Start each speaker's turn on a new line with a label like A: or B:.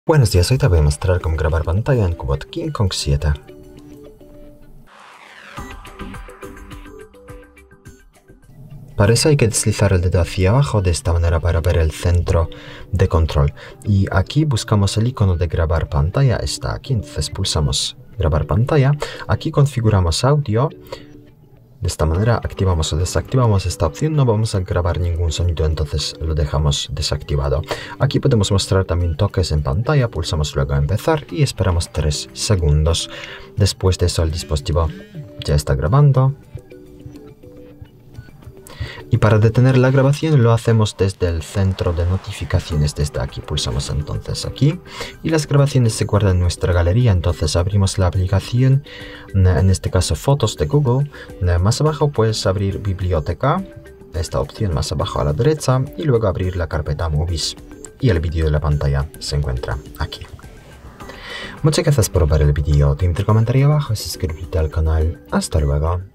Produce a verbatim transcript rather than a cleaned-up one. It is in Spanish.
A: Buenos días, hoy te voy a mostrar cómo grabar pantalla en Cubot King Kong siete. Para eso hay que deslizar el dedo hacia abajo de esta manera para ver el centro de control. Y aquí buscamos el icono de grabar pantalla, está aquí, entonces pulsamos grabar pantalla. Aquí configuramos audio. De esta manera activamos o desactivamos esta opción, no vamos a grabar ningún sonido, entonces lo dejamos desactivado. Aquí podemos mostrar también toques en pantalla, pulsamos luego a empezar y esperamos tres segundos. Después de eso el dispositivo ya está grabando. Y para detener la grabación lo hacemos desde el centro de notificaciones, desde aquí pulsamos entonces aquí y las grabaciones se guardan en nuestra galería. Entonces abrimos la aplicación, en este caso fotos de Google, más abajo puedes abrir biblioteca, esta opción más abajo a la derecha, y luego abrir la carpeta Movies y el vídeo de la pantalla se encuentra aquí. Muchas gracias por ver el vídeo, te invito a comentar abajo y suscribirte al canal. Hasta luego.